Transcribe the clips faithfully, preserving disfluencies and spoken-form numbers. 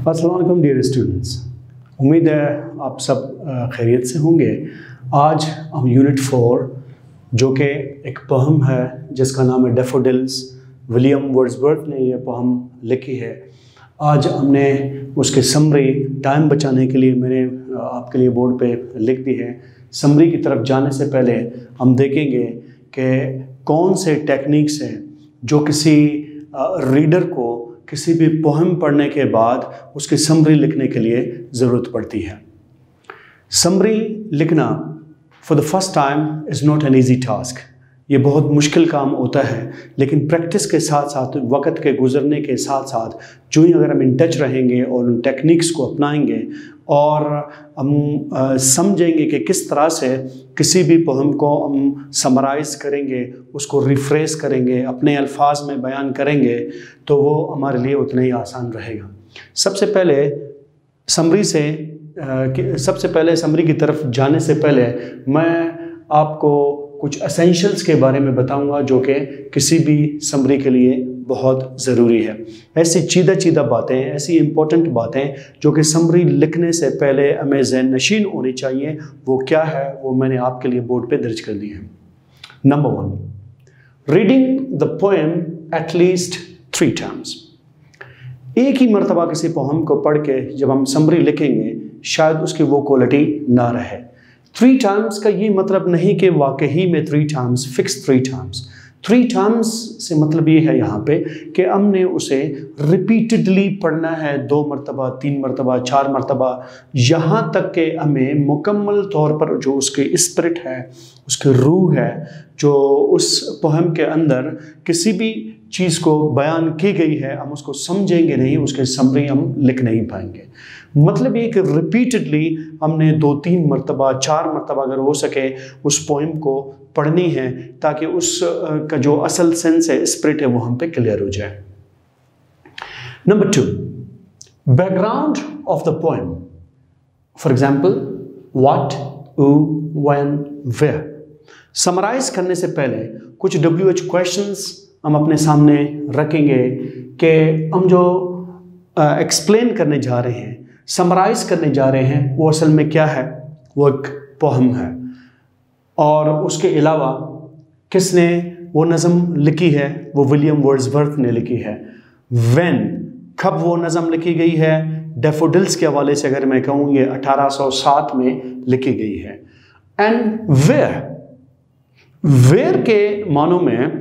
अस्सलाम वालेकुम dear students, उम्मीद है आप सब खैरियत से होंगे। आज हम यूनिट फोर जो कि एक पोहम है जिसका नाम है डैफोडिल्स, विलियम वर्ड्सवर्थ ने यह पोहम लिखी है। आज हमने उसके समरी टाइम बचाने के लिए मैंने आपके लिए बोर्ड पे लिख दी है। समरी की तरफ जाने से पहले हम देखेंगे कि कौन से टेक्निक्स हैं जो किसी रीडर को किसी भी पोहम पढ़ने के बाद उसकी समरी लिखने के लिए ज़रूरत पड़ती है। समरी लिखना for the first time is not an easy task. ये बहुत मुश्किल काम होता है, लेकिन प्रैक्टिस के साथ साथ, वक्त के गुजरने के साथ साथ, जो ही अगर हम इन टच रहेंगे और उन टेक्निक्स को अपनाएंगे और हम समझेंगे कि किस तरह से किसी भी पोहम को हम समराइज़ करेंगे, उसको रिफ्रेश करेंगे, अपने अल्फाज में बयान करेंगे, तो वो हमारे लिए उतना ही आसान रहेगा। सबसे पहले समरी से सबसे पहले समरी की तरफ जाने से पहले मैं आपको कुछ एसेंशियल्स के बारे में बताऊंगा जो कि किसी भी समरी के लिए बहुत ज़रूरी है। ऐसी चीदा चीदा बातें, ऐसी इम्पोर्टेंट बातें जो कि समरी लिखने से पहले हमें ज़हन नशीन होनी चाहिए। वो क्या है वो मैंने आपके लिए बोर्ड पे दर्ज कर दी है। Number one, reading the poem at least three times. एक ही मरतबा किसी पोएम को पढ़ के जब हम समरी लिखेंगे शायद उसकी वो क्वालिटी ना रहे। थ्री टाइम्स का ये मतलब नहीं कि वाकई में three times, fix three times. Three times से मतलब ये है यहाँ पे कि हमने उसे रिपीटेडली पढ़ना है, दो मरतबा, तीन मरतबा, चार मरतबा, यहाँ तक कि हमें मुकम्मल तौर पर जो उसके स्पिरिट है, उसकी रूह है, जो उस पोएम के अंदर किसी भी चीज़ को बयान की गई है, हम उसको समझेंगे नहीं, उसके समरी हम लिख नहीं पाएंगे। मतलब ये कि रिपीटेडली हमने दो तीन मरतबा, चार मरतबा अगर हो सके उस पोएम को पढ़नी है ताकि उस का जो असल सेंस है, स्पिरिट है, वो हम पे क्लियर हो जाए। Number two, background of the poem. For example, what, who, when, where. Summarize करने से पहले कुछ डब्ल्यू एच क्वेश्चंस हम अपने सामने रखेंगे कि हम जो एक्सप्लेन करने जा रहे हैं, समराइज करने जा रहे हैं, वो असल में क्या है। वो एक पोएम है और उसके अलावा किसने वो नज़म लिखी है, वो विलियम वर्ड्सवर्थ ने लिखी है। व्हेन, कब वो नज़म लिखी गई है, डैफोडिल्स के हवाले से अगर मैं कहूँ ये अठारह सौ सात में लिखी गई है। एंड वेयर, वेयर के मानों में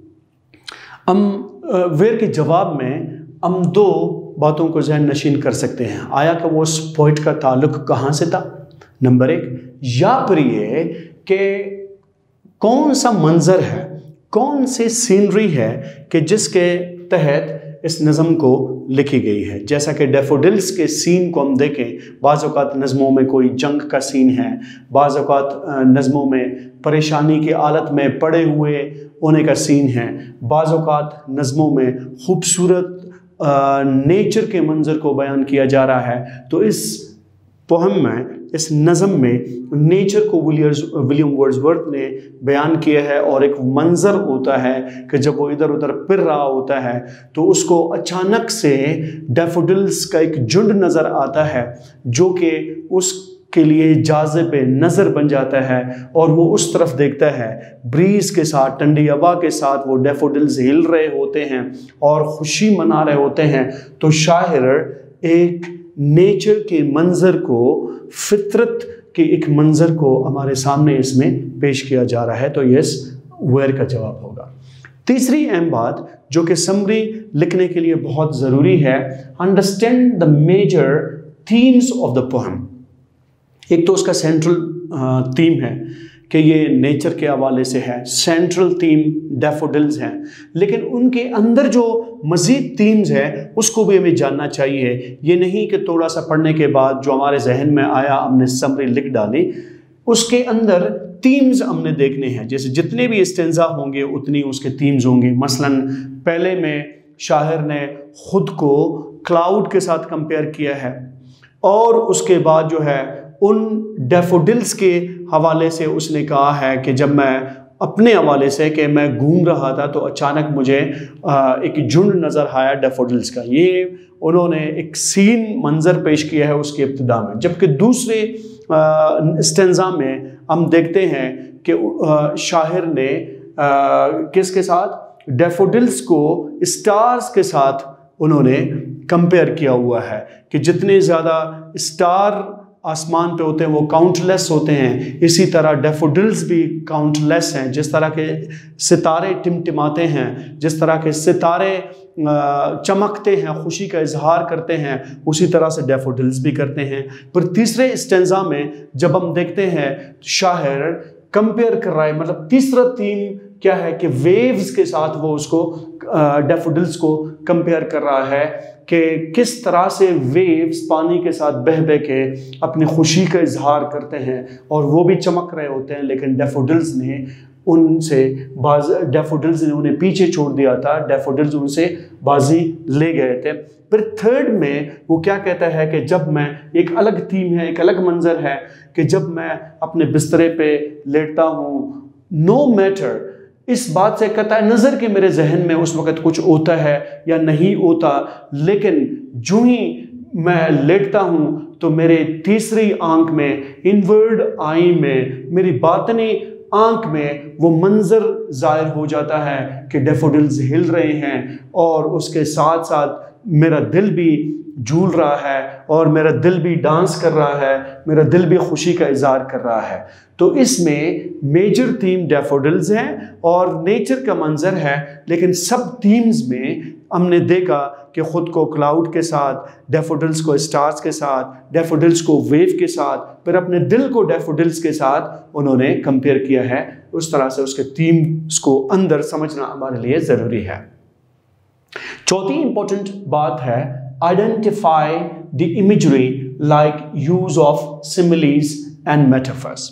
हम वेयर के जवाब में हम दो बातों को ज़हन नशीन कर सकते हैं। आया कि वो उस पोइट का ताल्लुक कहाँ से था, नंबर एक, या फिर ये कि कौन सा मंजर है, कौन सी सीनरी है कि जिसके तहत इस नज़म को लिखी गई है। जैसा कि डैफोडिल्स के सीन को हम देखें, बाज़ औक़ात नज़मों में कोई जंग का सीन है, बाज़ औक़ात नज़मों में परेशानी की हालत में पड़े हुए होने का सीन है, बाज़ औक़ात नज़मों में खूबसूरत नेचर के मंजर को बयान किया जा रहा है। तो इस पोएम में, इस नज़म में नेचर को विलियम वर्ड्सवर्थ ने बयान किया है और एक मंजर होता है कि जब वो इधर उधर फिर रहा होता है तो उसको अचानक से डैफोडिल्स का एक झुंड नज़र आता है जो कि उस के लिए जाज़िब नज़र बन जाता है और वो उस तरफ देखता है। ब्रीज के साथ, ठंडी हवा के साथ वो डैफोडिल्स हिल रहे होते हैं और खुशी मना रहे होते हैं। तो शायर एक नेचर के मंजर को, फितरत के एक मंजर को हमारे सामने इसमें पेश किया जा रहा है। तो यस, वेयर का जवाब होगा। तीसरी अहम बात जो कि समरी लिखने के लिए बहुत ज़रूरी है, understand the major themes of the poem. एक तो उसका सेंट्रल थीम है कि ये नेचर के हवाले से है, सेंट्रल थीम डैफोडिल्स हैं, लेकिन उनके अंदर जो मज़ीद थीम्स हैं उसको भी हमें जानना चाहिए। ये नहीं कि थोड़ा सा पढ़ने के बाद जो हमारे जहन में आया हमने समरी लिख डाली, उसके अंदर थीम्स हमने देखने हैं। जैसे जितने भी स्टेंजा होंगे उतनी उसके थीम्स होंगे। मसलन पहले में शायर ने खुद को क्लाउड के साथ कंपेयर किया है और उसके बाद जो है उन डैफोडिल्स के हवाले से उसने कहा है कि जब मैं अपने हवाले से कि मैं घूम रहा था तो अचानक मुझे एक झुंड नज़र आया डैफोडिल्स का। ये उन्होंने एक सीन मंजर पेश किया है उसकी इब्तिदा में। जबकि दूसरे स्टेंजा में हम देखते हैं कि शाहिर ने किसके साथ, डैफोडिल्स को स्टार्स के साथ उन्होंने कंपेयर किया हुआ है कि जितने ज़्यादा स्टार आसमान पे होते हैं वो काउंटलेस होते हैं, इसी तरह डैफोडिल्स भी काउंटलेस हैं। जिस तरह के सितारे टिमटिमाते हैं, जिस तरह के सितारे चमकते हैं, खुशी का इजहार करते हैं, उसी तरह से डैफोडिल्स भी करते हैं। पर तीसरे स्टेंजा में जब हम देखते हैं शायर कंपेयर कर रहा है, मतलब तीसरा थीम क्या है कि वेव्स के साथ वो उसको डैफोडिल्स को कंपेयर कर रहा है कि किस तरह से वेव्स पानी के साथ बह बह के अपनी खुशी का इजहार करते हैं और वो भी चमक रहे होते हैं, लेकिन डैफोडिल्स ने उनसे बाज डैफोडिल्स ने उन्हें पीछे छोड़ दिया था, डैफोडिल्स उनसे बाजी ले गए थे। फिर थर्ड में वो क्या कहता है कि जब मैं, एक अलग थीम है, एक अलग मंजर है कि जब मैं अपने बिस्तरे पे लेटता हूँ, नो मैटर, इस बात से कहता है नज़र के मेरे जहन में उस वक़्त कुछ होता है या नहीं होता, लेकिन जो ही मैं लेटता हूँ तो मेरे तीसरी आंख में, इनवर्ड आई में, मेरी बातनी आंख में वो मंजर ज़ाहिर हो जाता है कि डैफोडिल्स हिल रहे हैं और उसके साथ साथ मेरा दिल भी झूल रहा है और मेरा दिल भी डांस कर रहा है, मेरा दिल भी खुशी का इजहार कर रहा है। तो इसमें मेजर थीम डैफोडिल्स है और नेचर का मंजर है, लेकिन सब थीम्स में हमने देखा कि ख़ुद को क्लाउड के साथ, डैफोडिल्स को स्टार्स के साथ, डैफोडिल्स को वेव के साथ, फिर अपने दिल को डैफोडिल्स के साथ उन्होंने कंपेयर किया है। उस तरह से उसके थीम्स को अंदर समझना हमारे लिए ज़रूरी है। चौथी इंपॉर्टेंट बात है, identify the imagery like use of similes and metaphors.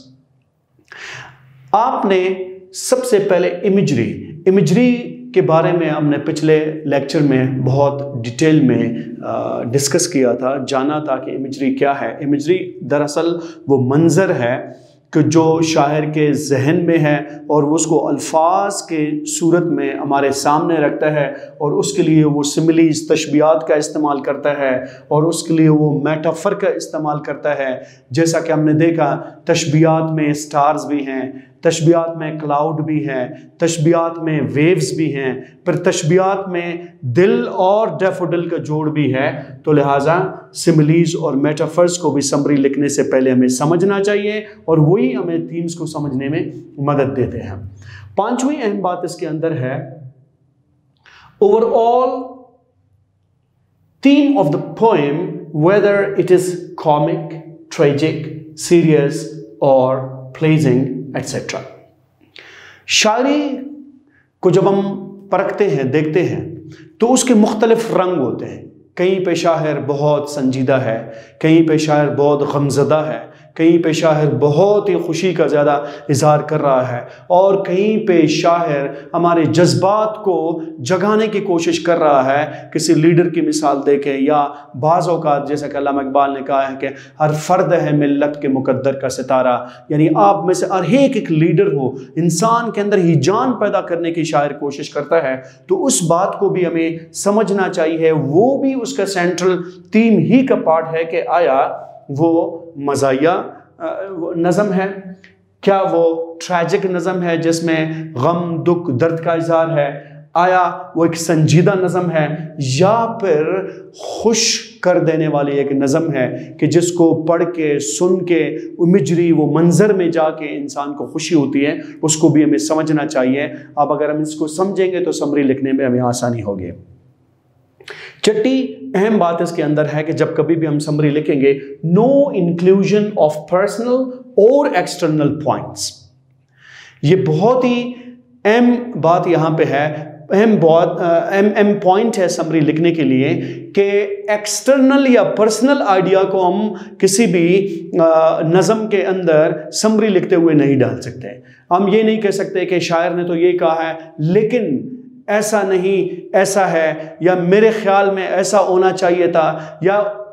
आपने सबसे पहले इमेजरी इमेजरी के बारे में हमने पिछले लेक्चर में बहुत डिटेल में डिस्कस किया था, जाना था कि इमेजरी क्या है। इमेजरी दरअसल वो मंजर है कि जो शायर के जहन में है और वो उसको अल्फाज के सूरत में हमारे सामने रखता है और उसके लिए वो सिमिलीज, तशबीहात का इस्तेमाल करता है और उसके लिए वो मेटाफर का इस्तेमाल करता है। जैसा कि हमने देखा, तशबीहात में स्टार्स भी हैं, तशबीहात में क्लाउड भी हैं, तशबीहात में वेव्स भी हैं, फिर तशबीहात में दिल और डैफोडिल का जोड़ भी है। तो लिहाजा सिमिलीज और मेटाफर्स को भी समरी लिखने से पहले हमें समझना चाहिए और वही हमें थीम्स को समझने में मदद देते हैं। पांचवी अहम बात इसके अंदर है, overall theme of the poem, whether it is comic, tragic, serious और प्लेजिंग एटसेट्रा। शायरी को जब हम परखते हैं, देखते हैं, तो उसके मुख्तलिफ रंग होते हैं। कहीं पे शायर बहुत संजीदा है, कहीं पे शायर बहुत गमज़दा है, कहीं पे शायर बहुत ही खुशी का ज़्यादा इजहार कर रहा है और कहीं पे शायर हमारे जज्बात को जगाने की कोशिश कर रहा है, किसी लीडर की मिसाल दे के, या बाज़ औक़ात जैसा कि अल्लामा इकबाल ने कहा है कि हर फ़र्द है मिल्लत के मुकद्दर का सितारा, यानी आप में से हर एक एक लीडर हो, इंसान के अंदर ही जान पैदा करने की शायर कोशिश करता है। तो उस बात को भी हमें समझना चाहिए, वो भी उसका सेंट्रल थीम ही का पार्ट है कि आया वो मज़ाहिया नज़म है, क्या वो ट्रैजिक नज़म है जिसमें गम, दुख, दर्द का इज़हार है, आया वो एक संजीदा नज़म है, या फिर खुश कर देने वाली एक नज़म है कि जिसको पढ़ के, सुन के, इमेजरी, वो मंजर में जाके इंसान को खुशी होती है। उसको भी हमें समझना चाहिए। अब अगर हम इसको समझेंगे तो समरी लिखने में हमें आसानी होगी। छठी अहम बात इसके अंदर है कि जब कभी भी हम समरी लिखेंगे, नो इंक्लूजन ऑफ पर्सनल और एक्सटर्नल पॉइंट्स। ये बहुत ही अहम बात यहाँ पे है, अहम बहुत अहम अहम पॉइंट है समरी लिखने के लिए कि एक्सटर्नल या पर्सनल आइडिया को हम किसी भी नज़म के अंदर समरी लिखते हुए नहीं डाल सकते। हम ये नहीं कह सकते कि शायर ने तो ये कहा है लेकिन ऐसा नहीं, ऐसा है, या मेरे ख्याल में ऐसा होना चाहिए था, या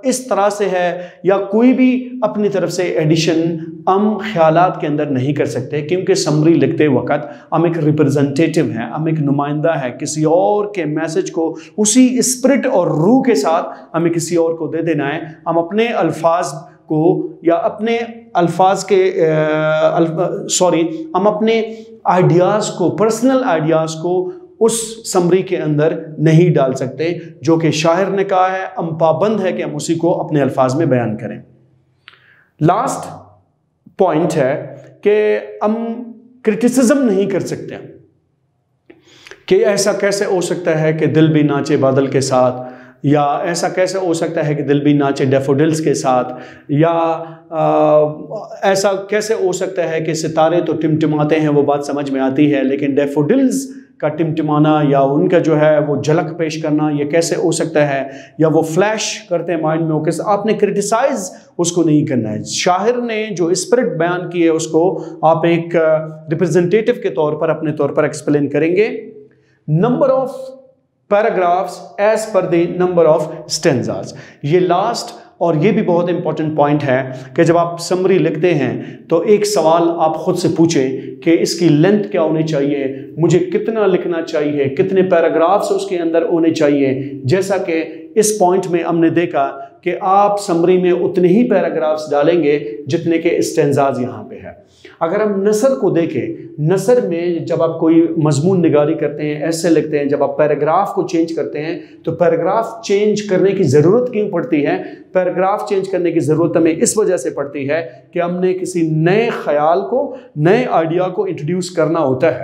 इस तरह से है, या कोई भी अपनी तरफ से एडिशन हम ख्यालात के अंदर नहीं कर सकते, क्योंकि समरी लिखते वक्त हम एक रिप्रेजेंटेटिव हैं, हम एक नुमाइंदा है, किसी और के मैसेज को उसी स्पिरिट और रूह के साथ हमें किसी और को दे देना है। हम अपने अल्फाज को या अपने अल्फाज के सॉरी हम अपने आइडियाज़ को, पर्सनल आइडियाज़ को उस समरी के अंदर नहीं डाल सकते जो कि शायर ने कहा है। हम पाबंद है कि हम उसी को अपने अल्फाज में बयान करें। लास्ट पॉइंट है कि हम क्रिटिसिज्म नहीं कर सकते कि ऐसा कैसे हो सकता है कि दिल भी नाचे बादल के साथ, या ऐसा कैसे हो सकता है कि दिल भी नाचे डैफोडिल्स के साथ, या आ, ऐसा कैसे हो सकता है कि सितारे तो टिमटिमाते हैं, वो बात समझ में आती है, लेकिन डैफोडिल्स का टिमटिमाना या उनका जो है वो झलक पेश करना ये कैसे हो सकता है, या वो फ्लैश करते हैं माइंड में, वो कैसे। आपने क्रिटिसाइज उसको नहीं करना है। शाहिर ने जो स्पिरिट बयान की है उसको आप एक रिप्रेजेंटेटिव के तौर पर अपने तौर पर एक्सप्लेन करेंगे। Number of paragraphs as per the number of stanzas, ये लास्ट और ये भी बहुत इंपॉर्टेंट पॉइंट है कि जब आप समरी लिखते हैं तो एक सवाल आप खुद से पूछें कि इसकी लेंथ क्या होनी चाहिए, मुझे कितना लिखना चाहिए, कितने पैराग्राफ्स उसके अंदर होने चाहिए। जैसा कि इस पॉइंट में हमने देखा कि आप समरी में उतने ही पैराग्राफ्स डालेंगे जितने के स्टेंजाज यहाँ पे है। अगर हम नसर को देखें, नसर में जब आप कोई मजमून निगारी करते हैं, ऐसे लिखते हैं, जब आप पैराग्राफ को चेंज करते हैं तो पैराग्राफ चेंज करने की ज़रूरत क्यों पड़ती है? पैराग्राफ चेंज करने की ज़रूरत हमें इस वजह से पड़ती है कि हमने किसी नए ख्याल को, नए आइडिया को इंट्रोड्यूस करना होता है।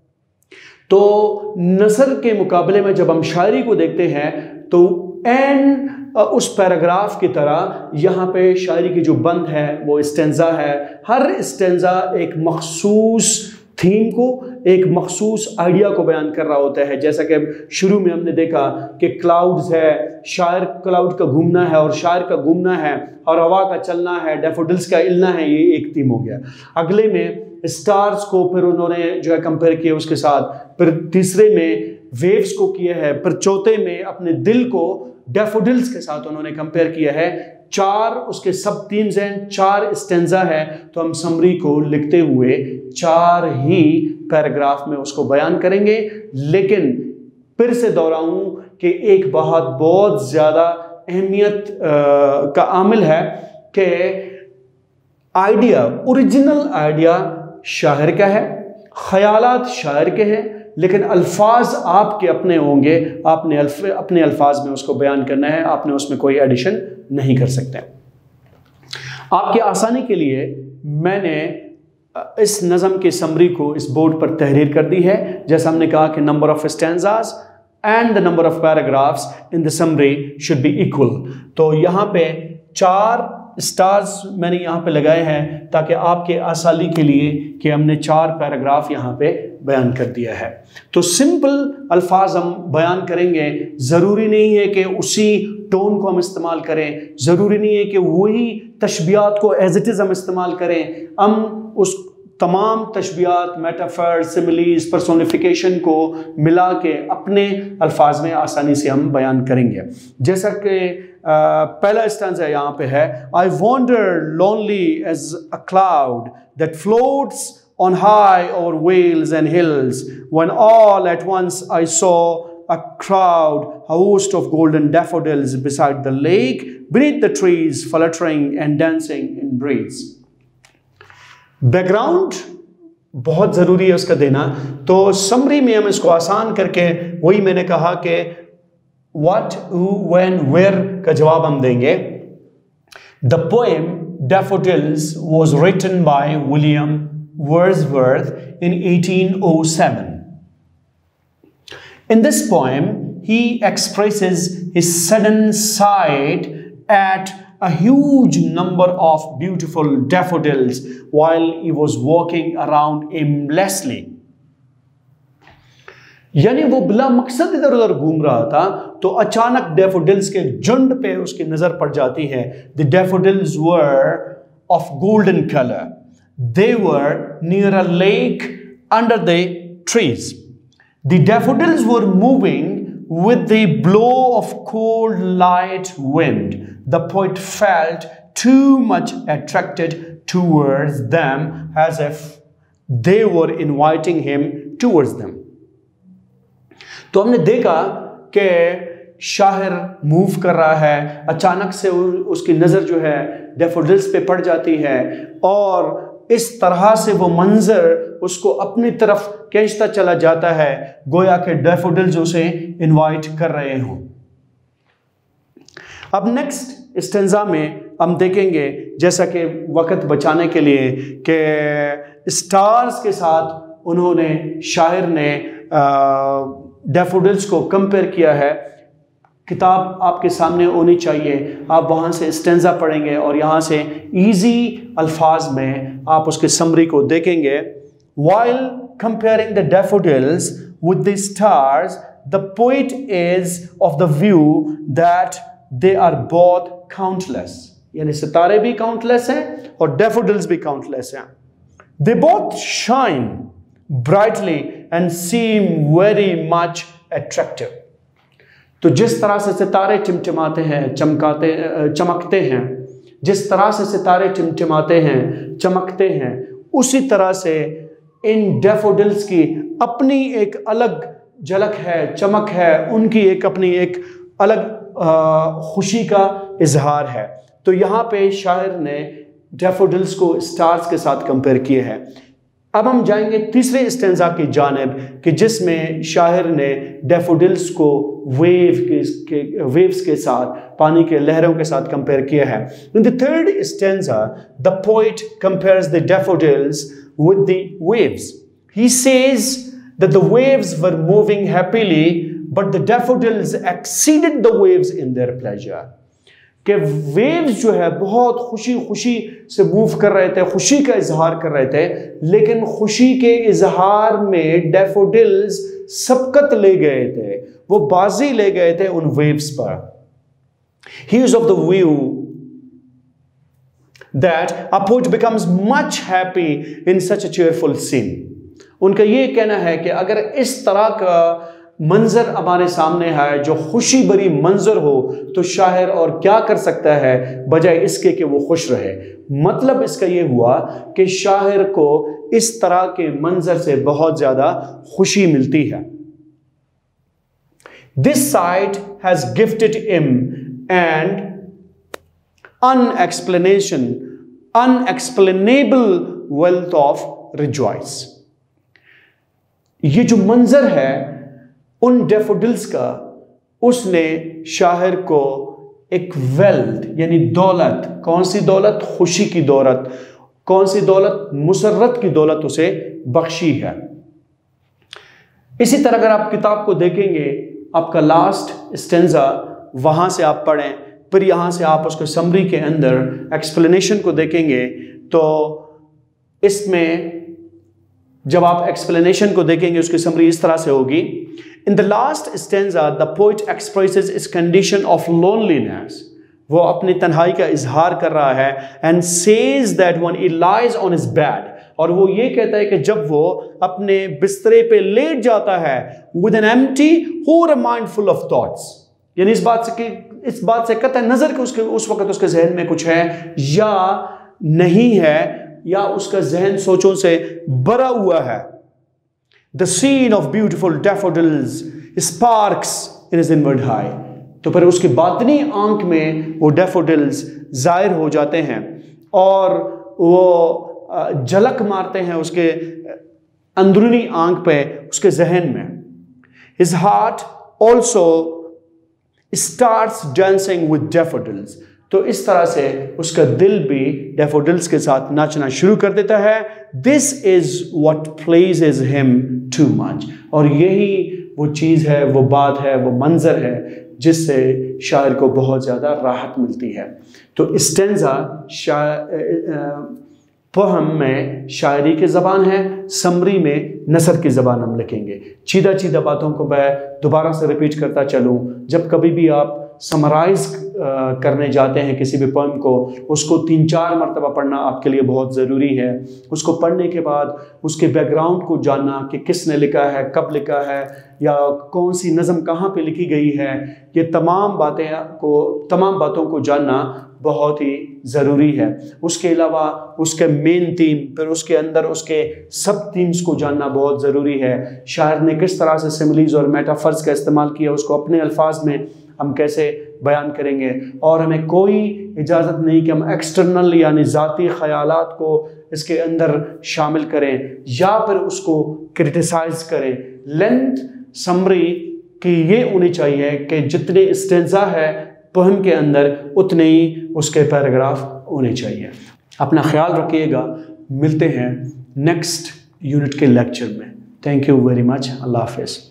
तो नसर के मुकाबले में जब हम शायरी को देखते हैं तो एन उस पैराग्राफ की तरह यहाँ पे शायरी की जो बंद है वो स्टेंजा है। हर स्टेंजा एक मखसूस थीम को, एक मखसूस आइडिया को बयान कर रहा होता है। जैसा कि शुरू में हमने देखा कि क्लाउड्स है, शायर क्लाउड का घूमना है और शायर का घूमना है, और हवा का चलना है, डैफोडिल्स का इलना है, ये एक थीम हो गया। अगले में स्टार्स को फिर उन्होंने जो है कंपेयर किया उसके साथ, फिर तीसरे में वेव्स को किया है, फिर चौथे में अपने दिल को डैफोडिल्स के साथ उन्होंने कंपेयर किया है। चार उसके सब थीम्स हैं, चार स्टेंजा है, तो हम समरी को लिखते हुए चार ही पैराग्राफ में उसको बयान करेंगे। लेकिन फिर से दोहराऊं कि एक बात बहुत ज़्यादा अहमियत का आमिल है कि आइडिया, ओरिजिनल आइडिया शायर का है, ख्यालात शायर के हैं, लेकिन अल्फाज आपके अपने होंगे। आपने अल्फ, अपने अल्फाज में उसको बयान करना है, आपने उसमें कोई एडिशन नहीं कर सकते। आपकी आसानी के लिए मैंने इस नज़म की समरी को इस बोर्ड पर तहरीर कर दी है। जैसा हमने कहा कि number of stanzas and the number of paragraphs in the summary should be equal. तो यहाँ पे चार स्टार्स मैंने यहाँ पे लगाए हैं ताकि आपके आसानी के लिए कि हमने चार पैराग्राफ यहाँ पे बयान कर दिया है। तो सिंपल अल्फाज हम बयान करेंगे, ज़रूरी नहीं है कि उसी टोन को हम इस्तेमाल करें, ज़रूरी नहीं है कि वही तशबियात को एज इट इज़ हम इस्तेमाल करें। हम उस तमाम तशबियात, मेटाफर, सिमिलीज, पर्सोनिफिकेशन को मिला के अपने अल्फाज में आसानी से हम बयान करेंगे। जैसा कि पहला स्टैंजा यहाँ पे है, I wonder lonely as a cloud that floats on high over vales and hills, when all at once I saw a crowd, a host of golden daffodils beside the lake, beneath the trees, fluttering and dancing in breeze. Background बहुत ज़रूरी है उसका देना। तो summary में हम इसको आसान करके वही मैंने कहा कि what, who, when, where का जवाब हम देंगे। The poem Daffodils was written by William Wordsworth in eighteen oh seven. In this poem, he expresses his sudden sight at a huge number of beautiful daffodils while he was walking around aimlessly. यानी वो बिला मकसद इधर उधर घूम रहा था तो अचानक डैफोडिल्स के झुंड पे उसकी नजर पड़ जाती है। The daffodils were of golden color. They were near a lake under the trees. The daffodils were moving with the blow of cold light wind, the poet felt too much attracted towards them as if they were inviting him towards them. तो हमने देखा कि शायर move कर रहा है, अचानक से उसकी नज़र जो है डैफोडिल्स पे पड़ जाती है और इस तरह से वो मंजर उसको अपनी तरफ खींचता चला जाता है, गोया के डैफोडिल्स उसे इनवाइट कर रहे हों। अब नेक्स्ट स्टेंजा में हम देखेंगे, जैसा कि वक्त बचाने के लिए, कि स्टार्स के साथ उन्होंने शायर ने डैफोडिल्स को कंपेयर किया है। किताब आपके सामने होनी चाहिए, आप वहाँ से स्टेंजा पढ़ेंगे और यहाँ से इजी अल्फाज में आप उसके समरी को देखेंगे। While comparing the daffodils with the stars, the poet is of the view that they are both countless. यानी सितारे भी काउंटलेस हैं और डैफोडिल्स भी काउंटलेस हैं। They both shine brightly and seem very much attractive. तो जिस तरह से सितारे टिमटिमाते हैं, चमकाते चमकते हैं, जिस तरह से सितारे टिमटिमाते हैं, चमकते हैं, उसी तरह से इन डैफोडिल्स की अपनी एक अलग झलक है, चमक है, उनकी एक अपनी एक अलग खुशी का इजहार है। तो यहाँ पे शायर ने डैफोडिल्स को स्टार्स के साथ कंपेयर किए हैं। अब हम जाएंगे तीसरे स्टेंजा की जानिब कि जिसमें शायर ने डैफोडिल्स को वेव के, के वेव्स के साथ, पानी के लहरों के साथ कंपेयर किया है। In the third stanza the poet compares the daffodils with the waves. He says that the waves were moving happily, but the daffodils exceeded the waves in their pleasure. कि waves जो है बहुत खुशी खुशी से move कर रहे थे, खुशी का इजहार कर रहे थे, लेकिन खुशी के इजहार में डैफोडिल्स सबकत ले गए थे, वो बाजी ले गए थे उन waves पर। He is of the view that a poet becomes much happy in such a cheerful scene. उनका ये कहना है कि अगर इस तरह का मंजर हमारे सामने है, जो खुशी भरी मंजर हो, तो शायर और क्या कर सकता है बजाय इसके कि वो खुश रहे। मतलब इसका ये हुआ कि शायर को इस तरह के मंजर से बहुत ज्यादा खुशी मिलती है। This sight has gifted him and unexplanation, unexplainable wealth of rejoice. ये जो मंजर है उन डैफोडिल्स का, उसने शायर को एक वेल्थ यानी दौलत, कौन सी दौलत? खुशी की दौलत। कौन सी दौलत? मुसर्रत की दौलत उसे बख्शी है। इसी तरह अगर आप किताब को देखेंगे, आपका लास्ट स्टेंजा वहां से आप पढ़ें, फिर यहाँ से आप उसके समरी के अंदर एक्सप्लेनेशन को देखेंगे, तो इसमें जब आप एक्सप्लेनेशन को देखेंगे उसकी समरी इस तरह से होगी। In the last stanza the poet expresses his condition of loneliness, वो अपनी तन्हाई का इजहार कर रहा है। And says that when he lies on his bed, और वो ये कहता है कि जब वो अपने बिस्तरे पे लेट जाता है, विद एन एम्प्टी और a mind full of thoughts, यानी इस बात से कि इस बात से कतई नजर कि उसके उस वक्त उसके जहन में कुछ है या नहीं है, या उसका जहन सोचों से भरा हुआ है। The scene of beautiful daffodils sparks in his inward eye, तो फिर उसकी बातनी आंख में वो डैफोडिल्स जाहिर हो जाते हैं और वो झलक मारते हैं उसके अंदरूनी आंख पे, उसके जहन में। His heart also starts dancing with daffodils, तो इस तरह से उसका दिल भी डैफोडिल्स के साथ नाचना शुरू कर देता है। This is what pleases him too much, और यही वो चीज़ है, वो बात है, वो मंजर है जिससे शायर को बहुत ज़्यादा राहत मिलती है। तो स्टेंजा पोहम में शायरी की ज़बान है, समरी में नसर की ज़बान हम लिखेंगे। चीदा चीदा बातों को मैं दोबारा से रिपीट करता चलूँ, जब कभी भी आप समराइज करने जाते हैं किसी भी पोएम को, उसको तीन चार मरतबा पढ़ना आपके लिए बहुत ज़रूरी है। उसको पढ़ने के बाद उसके बैकग्राउंड को जानना कि किसने लिखा है, कब लिखा है, या कौन सी नज़म कहाँ पे लिखी गई है, ये तमाम बातें को तमाम बातों को जानना बहुत ही ज़रूरी है। उसके अलावा उसके मेन थीम, फिर उसके अंदर उसके सब थीम्स को जानना बहुत ज़रूरी है। शायर ने किस तरह से सिमिलीज़ और मेटाफर्स का इस्तेमाल किया, उसको अपने अल्फाज में हम कैसे बयान करेंगे। और हमें कोई इजाज़त नहीं कि हम एक्सटर्नल यानी ज़ाती ख़यालात को इसके अंदर शामिल करें या फिर उसको क्रिटिसाइज़ करें। लेंथ समरी की ये होनी चाहिए कि जितने स्टेंजा है पोएम के अंदर उतने ही उसके पैराग्राफ होने चाहिए। अपना ख्याल रखिएगा, मिलते हैं नेक्स्ट यूनिट के लेक्चर में। Thank you very much. अल्लाह हाफ़िज़।